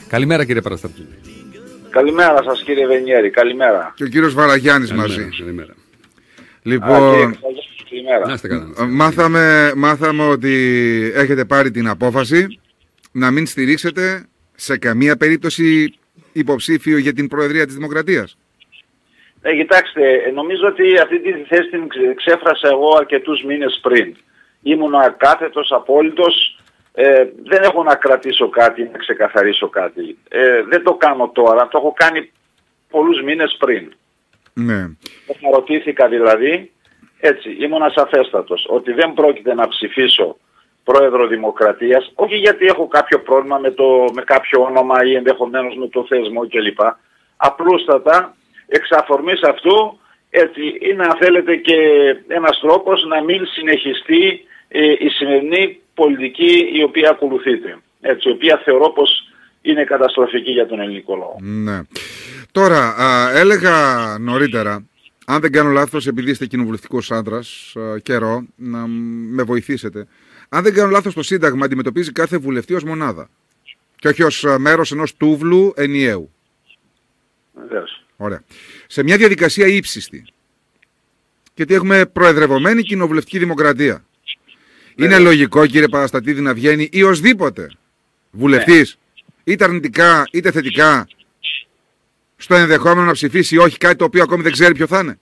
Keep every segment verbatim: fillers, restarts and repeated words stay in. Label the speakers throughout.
Speaker 1: Καλημέρα κύριε Παραστατή.
Speaker 2: Καλημέρα σας κύριε Βενιέρη, καλημέρα.
Speaker 3: Και ο κύριος Βαραγιάννης
Speaker 1: Καλημέρα,
Speaker 3: μαζί.
Speaker 1: καλημέρα.
Speaker 3: Λοιπόν,
Speaker 2: Α, καλημέρα.
Speaker 1: Να είστε καλά.
Speaker 3: μάθαμε, μάθαμε ότι έχετε πάρει την απόφαση να μην στηρίξετε σε καμία περίπτωση υποψήφιο για την Προεδρία της Δημοκρατίας.
Speaker 2: Ε, κοιτάξτε, νομίζω ότι αυτή τη θέση την ξέφρασα εγώ αρκετούς μήνες πριν. Ήμουν ακάθετος, απόλυτος, ε, δεν έχω να κρατήσω κάτι, να ξεκαθαρίσω κάτι. Ε, δεν το κάνω τώρα, το έχω κάνει πολλούς μήνες πριν.
Speaker 3: Ναι.
Speaker 2: Όταν ρωτήθηκα δηλαδή, έτσι, ήμουν ασαφέστατος, ότι δεν πρόκειται να ψηφίσω πρόεδρο Δημοκρατίας, όχι γιατί έχω κάποιο πρόβλημα με, το, με κάποιο όνομα ή ενδεχομένως με το θεσμό κλπ. Απλούστατα, εξ αφορμής αυτού, έτσι, είναι αν θέλετε και ένας τρόπος να μην συνεχιστεί ε, η σημερινή πολιτική η οποία ακολουθείται. Έτσι, η οποία θεωρώ πως είναι καταστροφική για τον ελληνικό λαό.
Speaker 3: Ναι. Τώρα, α, έλεγα νωρίτερα, αν δεν κάνω λάθος, επειδή είστε κοινοβουλευτικός άντρας, α, καιρό, να με βοηθήσετε. Αν δεν κάνω λάθος, το Σύνταγμα αντιμετωπίζει κάθε βουλευτή ως μονάδα και όχι ως μέρος ενός τούβλου ενιαίου.
Speaker 2: Βεβαίως.
Speaker 3: Ωραία. Σε μια διαδικασία ύψιστη. Γιατί έχουμε προεδρευομένη κοινοβουλευτική δημοκρατία. Είναι
Speaker 2: ναι.
Speaker 3: λογικό, κύριε Παραστατίδη, να βγαίνει ή οσδήποτε βουλευτής, ναι. είτε αρνητικά είτε θετικά, στο ενδεχόμενο να ψηφίσει όχι κάτι το οποίο ακόμη δεν ξέρει ποιο θα είναι.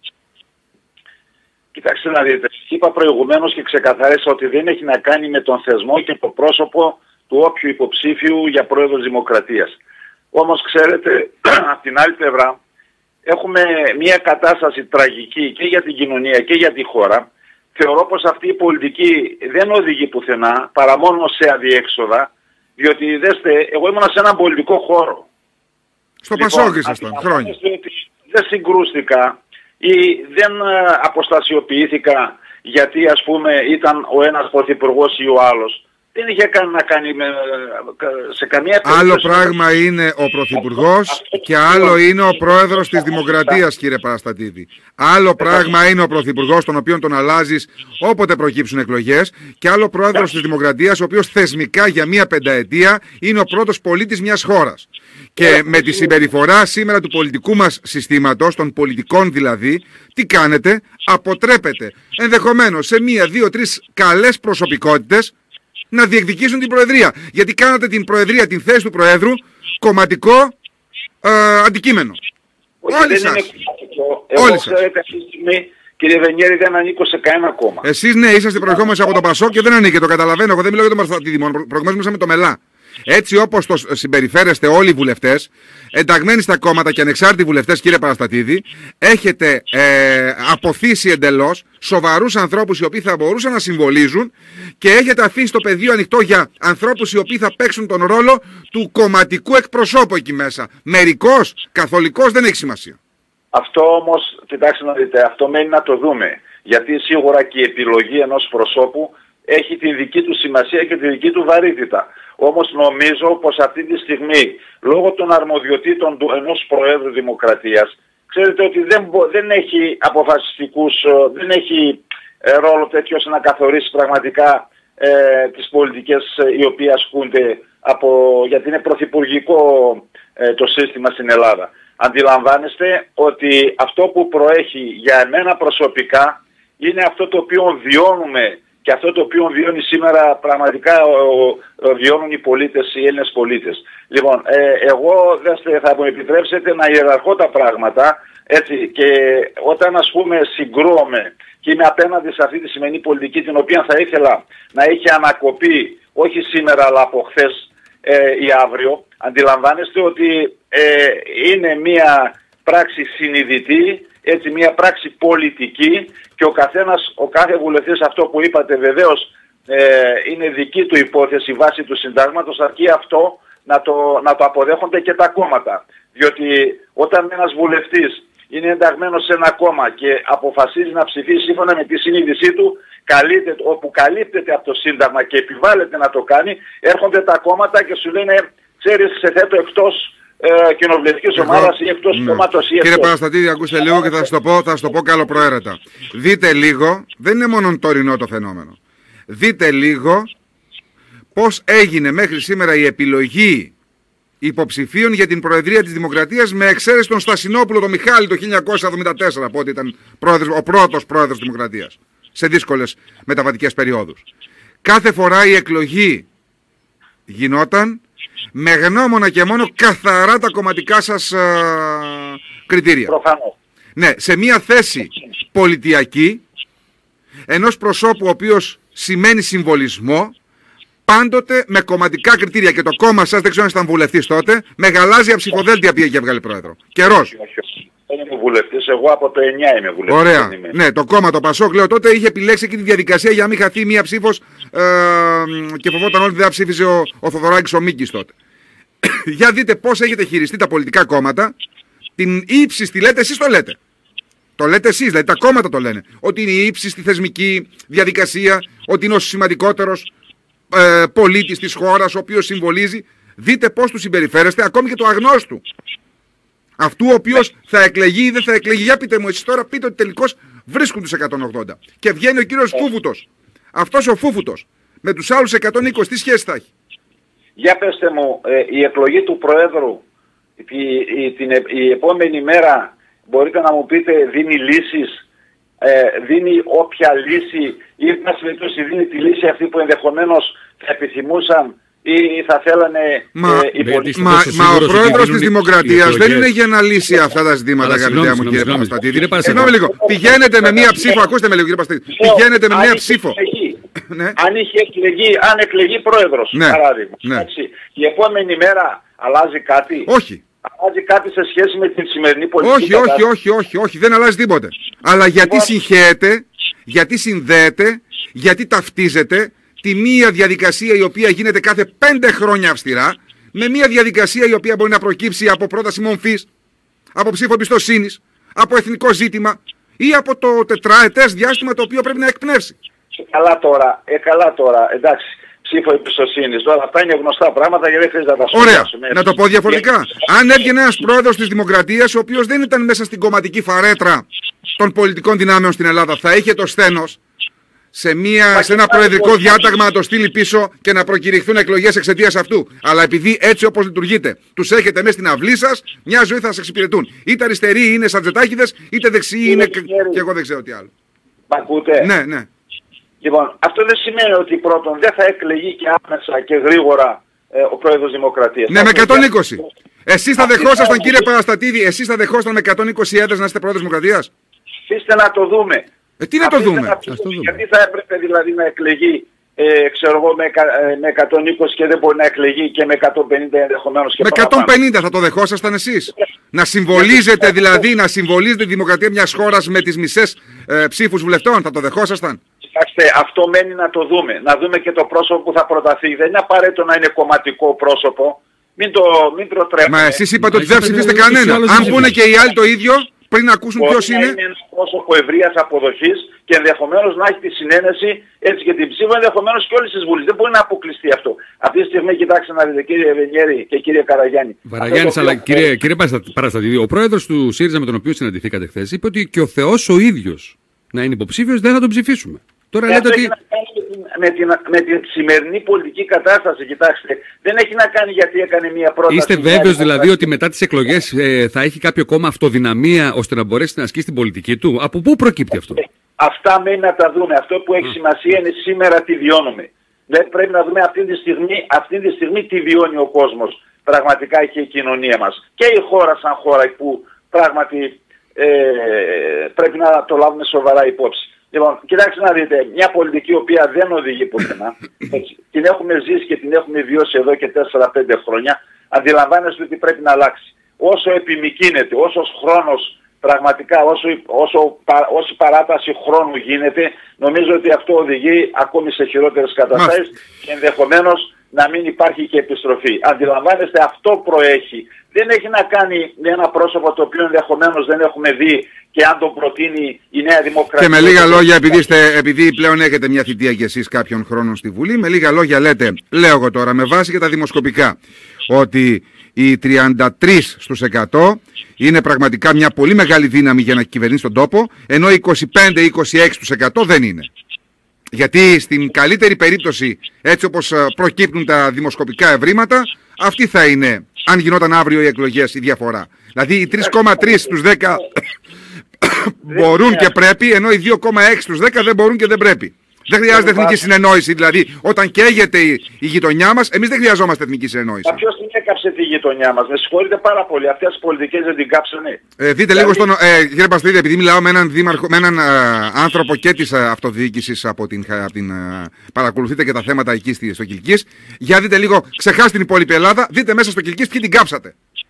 Speaker 2: Κοιτάξτε να δείτε, είπα προηγουμένως και ξεκαθάρισα ότι δεν έχει να κάνει με τον θεσμό και το πρόσωπο του όποιου υποψήφιου για πρόεδρος Δημοκρατίας. Όμως ξέρετε, από την άλλη πλευρά, έχουμε μια κατάσταση τραγική και για την κοινωνία και για τη χώρα. Θεωρώ πως αυτή η πολιτική δεν οδηγεί πουθενά, παρά μόνο σε αδιέξοδα, διότι δέστε, εγώ ήμουν σε έναν πολιτικό χώρο.
Speaker 3: Στο
Speaker 2: Λοιπόν,
Speaker 3: Πασόκ ήσασταν χρόνια.
Speaker 2: Δεν συγκρούστηκα ή δεν αποστασιοποιήθηκα γιατί ας πούμε ήταν ο ένας πρωθυπουργός ή ο άλλος. Δεν είχε κάνει να κάνει με, σε καμία περίπτωση.
Speaker 3: Άλλο πράγμα είναι ο πρωθυπουργός και άλλο είναι ο πρόεδρος της Δημοκρατίας, κύριε Παραστατίδη. Άλλο πράγμα είναι ο πρωθυπουργός, τον οποίο τον αλλάζεις όποτε προκύψουν εκλογές, και άλλο πρόεδρος της Δημοκρατίας, ο οποίος θεσμικά για μία πενταετία είναι ο πρώτος πολίτης μιας χώρας. Και με τη συμπεριφορά σήμερα του πολιτικού μας συστήματος, των πολιτικών δηλαδή, τι κάνετε? Αποτρέπετε ενδεχομένως σε μία, δύο, τρεις καλές προσωπικότητες να διεκδικήσουν την Προεδρία. Γιατί κάνατε την Προεδρία, την θέση του Προέδρου, κομματικό ε, αντικείμενο.
Speaker 2: Όχι,
Speaker 3: Όλοι
Speaker 2: δεν
Speaker 3: σας.
Speaker 2: είναι κομματικό. Εγώ
Speaker 3: Όλοι
Speaker 2: ξέρετε αυτή τη στιγμή, κύριε Βενιέρη, δεν ανήκω σε κανένα κόμμα.
Speaker 3: Εσείς ναι, είσαστε προερχόμενοι από το Πασόκ και δεν ανήκετε, το καταλαβαίνω. Εγώ δεν μιλάω για τον Παραστατίδη μόνο. Προηγουμένως μιλήσαμε το Μελά. Έτσι όπως το συμπεριφέρεστε όλοι οι βουλευτές, ενταγμένοι στα κόμματα και ανεξάρτητοι βουλευτές, κύριε Παραστατίδη, έχετε ε, αποθήσει εντελώς σοβαρούς ανθρώπους οι οποίοι θα μπορούσαν να συμβολίζουν και έχετε αφήσει το πεδίο ανοιχτό για ανθρώπους οι οποίοι θα παίξουν τον ρόλο του κομματικού εκπροσώπου εκεί μέσα. Μερικός, καθολικός, δεν έχει σημασία.
Speaker 2: Αυτό όμως, κοιτάξτε να δείτε, αυτό μένει να το δούμε. Γιατί σίγουρα και η επιλογή ενός προσώπου έχει τη δική του σημασία και τη δική του βαρύτητα. Όμως νομίζω πως αυτή τη στιγμή, λόγω των αρμοδιοτήτων του ενός Προέδρου Δημοκρατίας, ξέρετε ότι δεν, δεν έχει αποφασιστικούς, δεν έχει ε, ρόλο τέτοιος να καθορίσει πραγματικά ε, τις πολιτικές ε, οι οποίες ασκούνται από, γιατί είναι πρωθυπουργικό ε, το σύστημα στην Ελλάδα. Αντιλαμβάνεστε ότι αυτό που προέχει για εμένα προσωπικά είναι αυτό το οποίο βιώνουμε και αυτό το οποίο βιώνει σήμερα πραγματικά ο, ο, βιώνουν οι πολίτες, οι Έλληνες πολίτες. Λοιπόν, ε, εγώ δεν θα μου επιτρέψετε να ιεραρχώ τα πράγματα, έτσι, και όταν ας πούμε συγκρούομαι και είμαι απέναντι σε αυτή τη σημερινή πολιτική, την οποία θα ήθελα να έχει ανακοπεί όχι σήμερα αλλά από χθες ε, ή αύριο, αντιλαμβάνεστε ότι ε, είναι μια πράξη συνειδητή, έτσι, μια πράξη πολιτική, και ο καθένας, ο κάθε βουλευτής, αυτό που είπατε βεβαίως ε, είναι δική του υπόθεση βάσει του συντάγματος, αρκεί αυτό να το, να το αποδέχονται και τα κόμματα. Διότι όταν ένας βουλευτής είναι ενταγμένος σε ένα κόμμα και αποφασίζει να ψηφίσει σύμφωνα με τη συνείδησή του, καλύπτεται, όπου καλύπτεται από το Σύνταγμα και επιβάλλεται να το κάνει, έρχονται τα κόμματα και σου λένε, ξέρεις, σε θέτω εκτός Ε, κοινοβουλευτικής ομάδας ή εκτός
Speaker 3: ναι.
Speaker 2: κόμματος.
Speaker 3: Κύριε Παραστατίδη, ακούστε λίγο και θα σας το πω, θα σας το πω καλοπροαίρετα. Δείτε λίγο, δεν είναι μόνο τωρινό το φαινόμενο. Δείτε λίγο πώς έγινε μέχρι σήμερα η επιλογή υποψηφίων για την Προεδρία της Δημοκρατίας, με εξαίρεση τον Στασινόπουλο, τον Μιχάλη, το χίλια εννιακόσια εβδομήντα τέσσερα, από ότι ήταν πρόεδρος, ο πρώτος πρόεδρος της Δημοκρατίας σε δύσκολες μεταβατικές περιόδους. Κάθε φορά η εκλογή γινόταν με γνώμονα και μόνο καθαρά τα κομματικά σας α, κριτήρια.
Speaker 2: Προφανώς.
Speaker 3: Ναι, σε μια θέση πολιτιακή ενός προσώπου ο οποίος σημαίνει συμβολισμό, πάντοτε με κομματικά κριτήρια. Και το κόμμα σας, δεν ξέρω αν ήταν βουλευτής τότε, με γαλάζια ψηφοδέλτια πήγε και έβγαλε πρόεδρο. Καιρός.
Speaker 2: Δεν είμαι βουλευτής, εγώ από το εννιά είμαι βουλευτής.
Speaker 3: Ωραία. Ναι, το κόμμα, το Πασόκ, λέω τότε, είχε επιλέξει εκεί τη διαδικασία για να μην χαθεί μία ψήφος ε, και φοβόταν όλοι ότι δεν ψήφιζε ο, ο Θοδωράκης ο Μίκης τότε. Για δείτε πώς έχετε χειριστεί τα πολιτικά κόμματα, την ύψιστη, λέτε, εσείς το λέτε. Το λέτε εσείς, δηλαδή τα κόμματα το λένε. Ότι είναι η ύψιστη θεσμική διαδικασία, ότι είναι ο σημαντικότερος ε, πολίτης της χώρας, ο οποίος συμβολίζει. Δείτε πώς του συμπεριφέρεστε, ακόμη και το αγνώστου. Αυτού ο οποίος θα εκλεγεί ή δεν θα εκλεγεί. Για πείτε μου εσείς τώρα, πείτε ότι τελικώς βρίσκουν τους εκατόν ογδόντα. Και βγαίνει ο κύριος Φούφουτος. Αυτός ο Φούφουτος με τους άλλους εκατόν είκοσι, τι σχέση θα έχει?
Speaker 2: Για πέστε μου, ε, η εκλογή του Προέδρου η, η, την, η επόμενη μέρα, μπορείτε να μου πείτε, δίνει λύσεις, ε, δίνει όποια λύση, ή να δίνει τη λύση αυτή που ενδεχομένως θα επιθυμούσαν ή θα θέλανε
Speaker 3: μα,
Speaker 2: ε, οι πολίτες.
Speaker 3: Μα, μα ο πρόεδρος της Δημοκρατίας δεν είναι για να λύσει αυτά τα ζητήματα, αγαπητέ μου κύριε Παραστατίδη. Συγγνώμη λίγο. Πηγαίνετε με μία ψήφο, ακούστε με λίγο κύριε Παραστατίδη. Πηγαίνετε με μία ψήφο.
Speaker 2: Ναι. Αν είχε εκλεγεί, αν εκλεγεί πρόεδρος, ναι, παράδειγμα. Ναι. Έτσι, η επόμενη μέρα αλλάζει κάτι?
Speaker 3: Όχι.
Speaker 2: Αλλάζει κάτι σε σχέση με την σημερινή πολιτική?
Speaker 3: Όχι, όχι, όχι, όχι, όχι, δεν αλλάζει τίποτε. Αλλά γιατί συγχαίεται, γιατί συνδέεται, γιατί ταυτίζεται τη μία διαδικασία η οποία γίνεται κάθε πέντε χρόνια αυστηρά, με μία διαδικασία η οποία μπορεί να προκύψει από πρόταση μομφής, από ψήφο εμπιστοσύνης, από εθνικό ζήτημα ή από το τετράετες διάστημα το οποίο πρέπει να εκπνεύσει.
Speaker 2: Ε, καλά τώρα, ε, καλά τώρα, εντάξει, ψήφο εμπιστοσύνης. Τώρα αυτά είναι γνωστά πράγματα και δεν χρειάζεται να τα σχολιάσουμε.
Speaker 3: Ωραία, να το πω διαφορετικά. Αν έβγαινε ένας πρόεδρος της Δημοκρατίας, ο οποίος δεν ήταν μέσα στην κομματική φαρέτρα των πολιτικών δυνάμεων στην Ελλάδα, θα είχε το σθένος σε, μια, σε ένα προεδρικό διάταγμα να το στείλει πίσω και να προκηρυχθούν εκλογές εξαιτίας αυτού. Αλλά επειδή έτσι όπως λειτουργείτε, τους έχετε μέσα στην αυλή σας, μια ζωή θα σας εξυπηρετούν. Είτε αριστεροί είναι σατζετάκηδες, είτε δεξιοί είναι, είναι και εγώ δεν ξέρω τι άλλο.
Speaker 2: Μ' ακούτε?
Speaker 3: Ναι, ναι.
Speaker 2: Λοιπόν, αυτό δεν σημαίνει ότι πρώτον δεν θα εκλεγεί και άμεσα και γρήγορα ε, ο πρόεδρος Δημοκρατίας.
Speaker 3: Ναι, με εκατόν είκοσι. Εσείς θα δεχόσασταν, κύριε Παραστατίδη, εσείς θα δεχόσασταν με εκατόν είκοσι έδρες να είστε πρόεδρος Δημοκρατίας?
Speaker 2: Αφήστε να το δούμε.
Speaker 3: Ε, τι να το δούμε?
Speaker 2: Να το δούμε. Γιατί θα έπρεπε δηλαδή να εκλεγεί ε, ξέρω εγώ, με, με εκατόν είκοσι και δεν μπορεί να εκλεγεί και με εκατόν πενήντα ενδεχομένως και
Speaker 3: με εκατόν πενήντα θα το δεχόσασταν εσείς? Να συμβολίζετε δηλαδή, να συμβολίζετε τη δημοκρατία μιας χώρας με τις μισές ε, ψήφους βουλευτών, θα το δεχόσασταν?
Speaker 2: Κοιτάξτε, αυτό μένει να το δούμε. Να δούμε και το πρόσωπο που θα προταθεί. Δεν είναι απαραίτητο να είναι κομματικό πρόσωπο. Μην το, μην προτρέπουμε.
Speaker 3: Μα εσείς είπατε ότι δεν ψηφίσετε κανένα. Αν πούνε και οι άλλοι το ίδιο, πριν ακούσουν ποιος είναι.
Speaker 2: Είναι ένας πρόσωπο ευρείας αποδοχής και ενδεχομένως να έχει τη συνένεση έτσι και την ψήφο, ενδεχομένως και όλες τις βουλές. Δεν μπορεί να αποκλειστεί αυτό. Αυτή τη στιγμή, κοιτάξτε να δείτε, κύριε Βενιέρη και κύριε Καραγιάννη.
Speaker 1: Βαραγιάννης, αλλά κύριε, κύριε Παραστατίδη, ο πρόεδρος του ΣΥΡΙΖΑ με τον οποίο συναντηθήκατε χθες είπε ότι και ο Θεός ο ίδιος να είναι υποψήφιος δεν θα τον ψηφίσουμε. Τώρα λέτε ότι...
Speaker 2: Με την, με την σημερινή πολιτική κατάσταση, κοιτάξτε, δεν έχει να κάνει γιατί έκανε μια πρόταση.
Speaker 1: Είστε βέβαιος δηλαδή ότι μετά τις εκλογές ε, θα έχει κάποιο κόμμα αυτοδυναμία ώστε να μπορέσει να ασκήσει την πολιτική του? Από πού προκύπτει αυτό?
Speaker 2: Αυτά μένει να τα δούμε. Αυτό που έχει σημασία είναι σήμερα τι βιώνουμε. Δεν πρέπει να δούμε αυτή τη στιγμή, αυτή τη στιγμή τι βιώνει ο κόσμος πραγματικά και η κοινωνία μας. Και η χώρα σαν χώρα που πράγματι ε, πρέπει να το λάβουμε σοβαρά υπόψη. Λοιπόν, κοιτάξτε να δείτε, μια πολιτική η οποία δεν οδηγεί πουθενά, την έχουμε ζήσει και την έχουμε βιώσει εδώ και τέσσερα πέντε χρόνια, αντιλαμβάνεστε ότι πρέπει να αλλάξει. Όσο επιμικρύνεται, όσος χρόνος πραγματικά, όσο, όσο, όση παράταση χρόνου γίνεται, νομίζω ότι αυτό οδηγεί ακόμη σε χειρότερες καταστάσεις και ενδεχομένως να μην υπάρχει και επιστροφή. Αντιλαμβάνεστε, αυτό προέχει. Δεν έχει να κάνει με ένα πρόσωπο το οποίο ενδεχομένως δεν έχουμε δει και αν το προτείνει η Νέα Δημοκρατία.
Speaker 3: Και με λίγα λόγια, επειδή, είστε, επειδή πλέον έχετε μια θητεία κι εσείς κάποιων χρόνων στη Βουλή, με λίγα λόγια λέτε, λέω εγώ τώρα με βάση και τα δημοσκοπικά, ότι οι τριάντα τρία στους εκατό είναι πραγματικά μια πολύ μεγάλη δύναμη για να κυβερνήσει τον τόπο, ενώ είκοσι πέντε με είκοσι έξι στους εκατό δεν είναι. Γιατί στην καλύτερη περίπτωση, έτσι όπως προκύπτουν τα δημοσκοπικά ευρήματα, αυτή θα είναι, αν γινόταν αύριο οι εκλογές, η διαφορά. Δηλαδή οι τρία κόμμα τρία στους δέκα μπορούν και πρέπει, ενώ οι δύο κόμμα έξι στους δέκα δεν μπορούν και δεν πρέπει. Δεν χρειάζεται εθνική συνεννόηση, δηλαδή όταν καίγεται η, η γειτονιά μας, εμείς δεν χρειαζόμαστε εθνική συνεννόηση.
Speaker 2: Μα ποιος την έκαψε τη γειτονιά μας, με συγχωρείτε πάρα πολύ, αυτές τις πολιτικές δεν την κάψανε.
Speaker 3: Ε, δείτε δηλαδή... λίγο στον, ε, κύριε Παστρίδη, επειδή μιλάω με έναν, δήμαρχο, με έναν ε, άνθρωπο και της ε, αυτοδιοίκησης από την, από την ε, παρακολουθείτε και τα θέματα εκεί στο Κιλκής, για δείτε λίγο, ξεχάστε την υπόλοιπη Ελλάδα, δείτε μέσα στο Κιλκής ποιοι την κάψατε.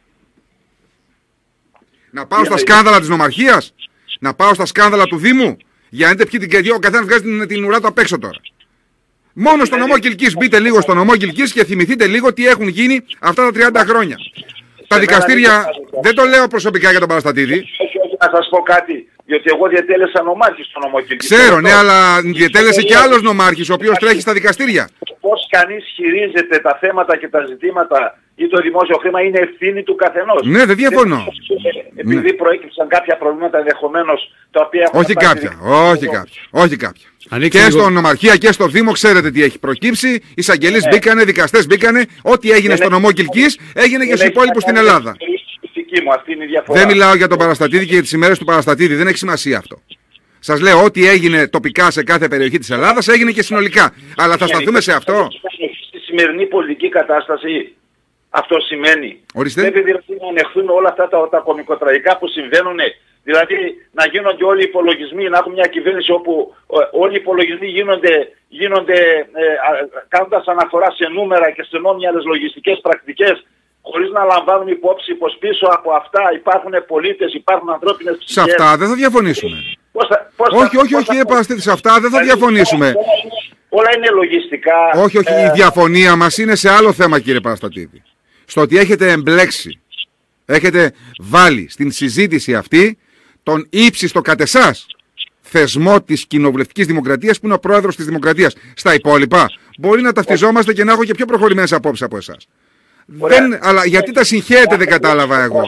Speaker 3: Να πάω στα σκάνδαλα της νομαρχίας, να πάω στα σκάνδαλα του Δήμου. Για να δείτε ποιοι την ο καθένας βγάζει την, την ουρά του απ' έξω τώρα. Μόνο στο νομό Κιλκής, μπείτε λίγο στο νομό Κιλκής και θυμηθείτε λίγο τι έχουν γίνει αυτά τα τριάντα χρόνια. Τα δικαστήρια, δεν το λέω προσωπικά για τον Παραστατίδη.
Speaker 2: Όχι, όχι, να σας πω κάτι, διότι εγώ διατέλεσα νομάρχη στο νομό Κιλκής.
Speaker 3: Ξέρω, ναι, αλλά διατέλεσε και άλλος νομάρχης, ο οποίος τρέχει στα δικαστήρια.
Speaker 2: Πώς κανείς χειρίζεται τα θέματα και τα ζητήματα ή το δημόσιο χρήμα είναι ευθύνη του καθενός.
Speaker 3: Ναι, δεν διαφωνώ.
Speaker 2: Επειδή ναι. προέκυψαν κάποια προβλήματα ενδεχομένως τα οποία...
Speaker 3: Όχι κάποια, όχι κάποια, όχι κάποια. Και λίγο... στο νομαρχία και στο Δήμο ξέρετε τι έχει προκύψει. Εισαγγελείς ναι. μπήκανε, δικαστές μπήκανε. Ό,τι έγινε ναι. στο νομό Κιλκής έγινε και στους υπόλοιπους στην Ελλάδα.
Speaker 2: Μου, αυτή είναι η διαφορά.
Speaker 3: Δεν μιλάω για τον Παραστατίδη και για τις ημέρες του Παραστατίδη. Δεν έχει σημασία αυτό. Σας λέω, ό,τι έγινε τοπικά σε κάθε περιοχή της Ελλάδας έγινε και συνολικά. Αλλά θα σταθούμε σε αυτό.
Speaker 2: Στη σημερινή πολιτική κατάσταση αυτό σημαίνει.
Speaker 3: Ορίστε.
Speaker 2: Πρέπει δηλαδή να ανεχθούν όλα αυτά τα, τα κωμικοτραγικά που συμβαίνουν. Δηλαδή να γίνονται όλοι οι υπολογισμοί, να έχουμε μια κυβέρνηση όπου όλοι οι υπολογισμοί γίνονται, γίνονται ε, κάνοντας αναφορά σε νούμερα και σε νόμιαλες λογιστικές πρακτικές, χωρίς να λαμβάνουν υπόψη πως πίσω από αυτά υπάρχουν πολίτες, υπάρχουν ανθρώπινες ψυχές.
Speaker 3: Σε αυτά δεν θα διαφωνήσουμε.
Speaker 2: Πώς θα, πώς
Speaker 3: όχι,
Speaker 2: θα,
Speaker 3: όχι, όχι, κύριε Παραστίδη, σε αυτά δεν θα διαφωνήσουμε.
Speaker 2: Όλα είναι λογιστικά.
Speaker 3: Όχι, όχι, ε... η διαφωνία μας είναι σε άλλο θέμα, κύριε Παραστατίδη. Στο ότι έχετε εμπλέξει, έχετε βάλει στην συζήτηση αυτή τον ύψιστο κατ' εσάς θεσμό της κοινοβουλευτικής δημοκρατίας που είναι ο πρόεδρος της δημοκρατίας. Στα υπόλοιπα μπορεί να ταυτιζόμαστε και να έχω και πιο προχωρημένες απόψεις από εσάς. Δεν, αλλά γιατί τα συγχαίρετε δεν κατάλαβα εγώ.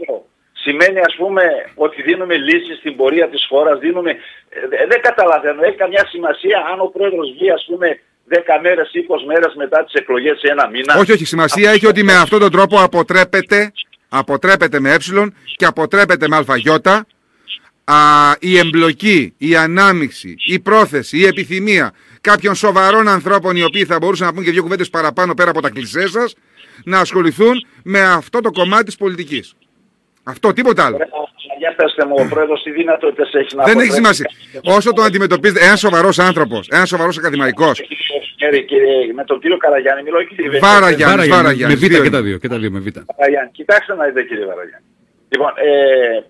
Speaker 2: Σημαίνει ας πούμε ότι δίνουμε λύσεις στην πορεία της χώρας, δίνουμε... Δεν καταλαβαίνω, έχει καμιά σημασία αν ο πρόεδρος βγει ας πούμε δέκα μέρες, είκοσι μέρες μετά τις εκλογές σε ένα μήνα.
Speaker 3: Όχι, όχι, σημασία έχει ότι με αυτόν τον τρόπο αποτρέπεται, αποτρέπεται με ε και αποτρέπεται με αλφαγιώτα α, η εμπλοκή, η ανάμειξη, η πρόθεση, η επιθυμία κάποιων σοβαρών ανθρώπων οι οποίοι θα μπορούσαν να πούν και δύο κουβέντες παραπάνω πέρα από τα κλισέ σας, να ασχοληθούν με αυτό το κομμάτι της πολιτικής. Αυτό, τίποτα άλλο.
Speaker 2: Για πέστε μου, ο πρόεδρος τι δυνατότητες έχει να...
Speaker 3: Δεν έχει σημασία. Όσο το αντιμετωπίζετε, ένας σοβαρός άνθρωπος, ένας σοβαρός ακαδημαϊκός.
Speaker 2: Με τον κύριο Καραγιάννη μιλώ, κύριε
Speaker 3: Βάραγιάννης, Βάραγιάννης.
Speaker 1: Με β' και τα δύο, και τα δύο με β'.
Speaker 2: Κοιτάξτε να δείτε κύριε Βάραγιάννη. Λοιπόν, ε,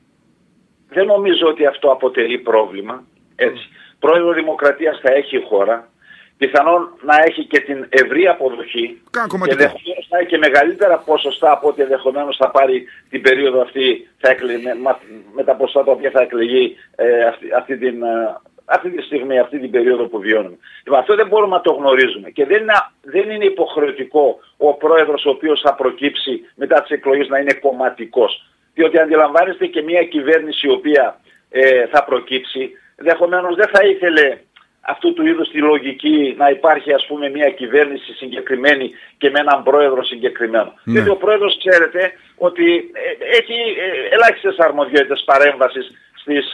Speaker 2: δεν νομίζω ότι αυτό αποτελεί πρόβλημα. Έτσι. Πρόεδρο Δημοκρατίας θα έχει η χώρα. Πιθανόν να έχει και την ευρύ αποδοχή και ενδεχομένως να έχει και μεγαλύτερα ποσοστά από ό,τι ενδεχομένως θα πάρει την περίοδο αυτή θα εκλε... με, με τα ποσοστά τα οποία θα εκλεγεί ε, αυτή, αυτή, την, ε, αυτή τη στιγμή, αυτή την περίοδο που βιώνουμε. Λοιπόν, αυτό δεν μπορούμε να το γνωρίζουμε και δεν είναι, δεν είναι υποχρεωτικό ο πρόεδρος ο οποίος θα προκύψει μετά τις εκλογές να είναι κομματικός. Διότι αντιλαμβάνεστε και μια κυβέρνηση η οποία ε, θα προκύψει, ενδεχομένως δεν θα ήθελε αυτού του είδους τη λογική να υπάρχει ας πούμε μια κυβέρνηση συγκεκριμένη και με έναν πρόεδρο συγκεκριμένο. Ναι. Γιατί ο πρόεδρος ξέρετε ότι έχει ελάχιστες αρμοδιότητες παρέμβασης στις,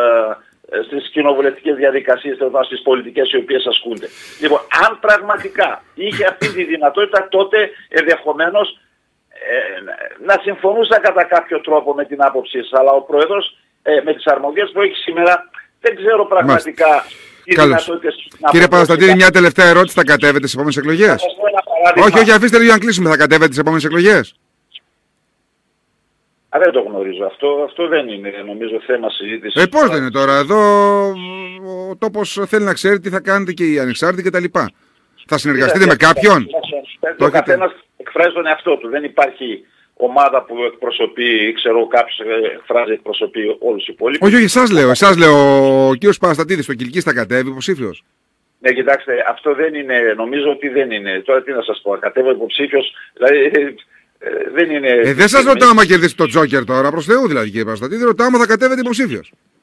Speaker 2: ε, στις κοινοβουλευτικές διαδικασίες, στις πολιτικές οι οποίες ασκούνται. Λοιπόν, αν πραγματικά είχε αυτή τη δυνατότητα τότε ενδεχομένως ε, να συμφωνούσα κατά κάποιο τρόπο με την άποψή σας, αλλά ο πρόεδρος ε, με τις αρμοδιότητες που έχει σήμερα δεν ξέρω πραγματικά... Μάλιστα.
Speaker 3: Κύριε Παραστατίδη, μια τελευταία ερώτηση. Θα κατέβετε στις επόμενες εκλογές? Όχι, όχι, αφήστε λίγο να κλείσουμε. Θα κατέβετε στις επόμενες εκλογές?
Speaker 2: Α, δεν το γνωρίζω. Αυτό, αυτό δεν είναι νομίζω θέμα συζήτησης.
Speaker 3: Ε, πώς δεν είναι τώρα? Εδώ ο τόπος θέλει να ξέρει τι θα κάνετε και οι ανεξάρτητοι κτλ. Θα συνεργαστείτε με κάποιον?
Speaker 2: Ο καθένας εκφράζει τον εαυτό του. Δεν υπάρχει ομάδα που εκπροσωπεί, ξέρω κάποιος εκφράζει, εκπροσωπεί όλους τους υπόλοιπους.
Speaker 3: Όχι, όχι, εσάς λέω, εσάς λέω, ο κύριος Παραστατίδης στο Κιλκής θα κατέβει υποψήφιος?
Speaker 2: Ναι, κοιτάξτε, αυτό δεν είναι, νομίζω ότι δεν είναι. Τώρα τι να σας πω, κατέβω υποψήφιος, δηλαδή ε, δεν είναι...
Speaker 3: Ε, δεν σας ρωτάω άμα κερδίσει το Τζόκερ τώρα, προς Θεού δηλαδή κύριε Παραστατίδη, ρωτάω άμα θα κατέβετε υποψήφιος.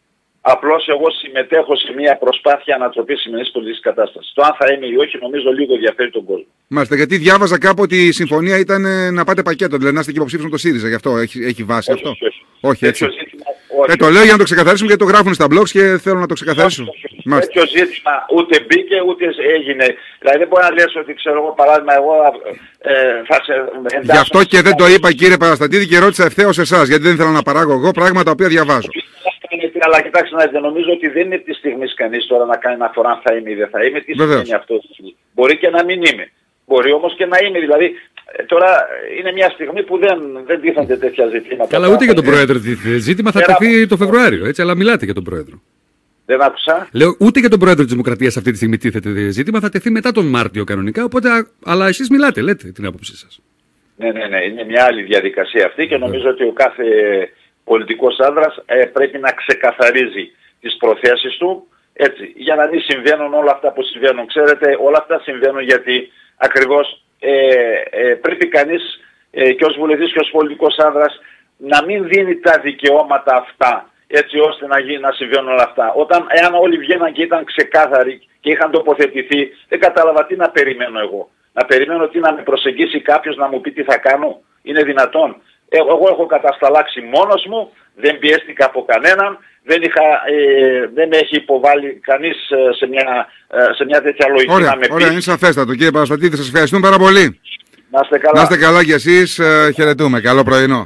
Speaker 2: Απλώς εγώ συμμετέχω σε μια προσπάθεια ανατροπής σημερινής πολιτικής κατάστασης. Το αν θα είμαι ή όχι νομίζω λίγο διαφέρει τον κόσμο.
Speaker 3: Μάλιστα, γιατί διάβαζα κάπου ότι η συμφωνία ήταν ε, να πάτε πακέτο, δηλαδή να είστε και υποψήφιος με το ΣΥΡΙΖΑ, γι' αυτό έχει, έχει βάση
Speaker 2: όχι,
Speaker 3: αυτό.
Speaker 2: Όχι, όχι.
Speaker 3: όχι έτσι.
Speaker 2: Ζήτημα, όχι.
Speaker 3: Ε, το λέω για να το ξεκαθαρίσουμε γιατί το γράφουν στα blogs και θέλω να το ξεκαθαρίσουν.
Speaker 2: Τέτοιο ζήτημα ούτε μπήκε ούτε έγινε. Δηλαδή δεν μπορεί να λες ότι ξέρω εγώ παράδειγμα εγώ ε, θα σε εντάσσω.
Speaker 3: Γι' αυτό και δεν το είπα κύριε Παραστατίδη και ρώτησα ευθέως εσάς, γιατί δεν ήθελα να παράγω εγώ πράγματα τα οποία διαβάζω.
Speaker 2: Αλλά κοιτάξτε να δείτε, νομίζω ότι δεν είναι τη στιγμή κανείς τώρα να κάνει αναφορά αν θα είμαι ή δεν θα είμαι. Τι σημαίνει αυτό? Μπορεί και να μην είμαι. Μπορεί όμως και να είμαι. Δηλαδή τώρα είναι μια στιγμή που δεν, δεν τίθενται τέτοια ζητήματα.
Speaker 1: Καλά, ούτε για τον Πρόεδρο τίθεται ζήτημα, θα τεθεί το Φεβρουάριο, έτσι, αλλά μιλάτε για τον Πρόεδρο.
Speaker 2: Δεν άκουσα.
Speaker 1: Λέω, ούτε για τον Πρόεδρο της Δημοκρατίας αυτή τη στιγμή τίθεται ζήτημα, θα τεθεί μετά τον Μάρτιο κανονικά, οπότε, αλλά εσείς μιλάτε, λέτε την άποψή σας.
Speaker 2: Ναι, ναι, ναι, είναι μια άλλη διαδικασία αυτή και νομίζω ότι ο κάθε πολιτικός άνδρας ε, πρέπει να ξεκαθαρίζει τις προθέσεις του, έτσι, για να μην συμβαίνουν όλα αυτά που συμβαίνουν. Ξέρετε, όλα αυτά συμβαίνουν γιατί ακριβώς ε, ε, πρέπει κανείς ε, και ως βουλευτής και ως πολιτικός άνδρας να μην δίνει τα δικαιώματα αυτά έτσι ώστε να, γίνει, να συμβαίνουν όλα αυτά. Όταν, εάν όλοι βγαίναν και ήταν ξεκάθαροι και είχαν τοποθετηθεί, δεν κατάλαβα τι να περιμένω εγώ. Να περιμένω τι να με προσεγγίσει κάποιος να μου πει τι θα κάνω. Είναι δυνατόν? Εγώ έχω κατασταλάξει μόνος μου, δεν πιέστηκα από κανέναν, δεν, είχα, ε, δεν με έχει υποβάλει κανείς σε μια, σε μια τέτοια λογική.
Speaker 3: Ωραία,
Speaker 2: να με
Speaker 3: ωραία,
Speaker 2: πει.
Speaker 3: είναι σαφέστατο. Κύριε Παραστατίδη, σας ευχαριστούμε πάρα πολύ.
Speaker 2: Να είστε καλά.
Speaker 3: Να είστε καλά κι εσείς, ε, χαιρετούμε. Καλό πρωινό.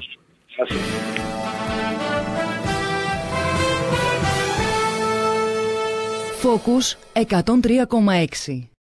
Speaker 4: Focus εκατόν τρία κόμμα έξι.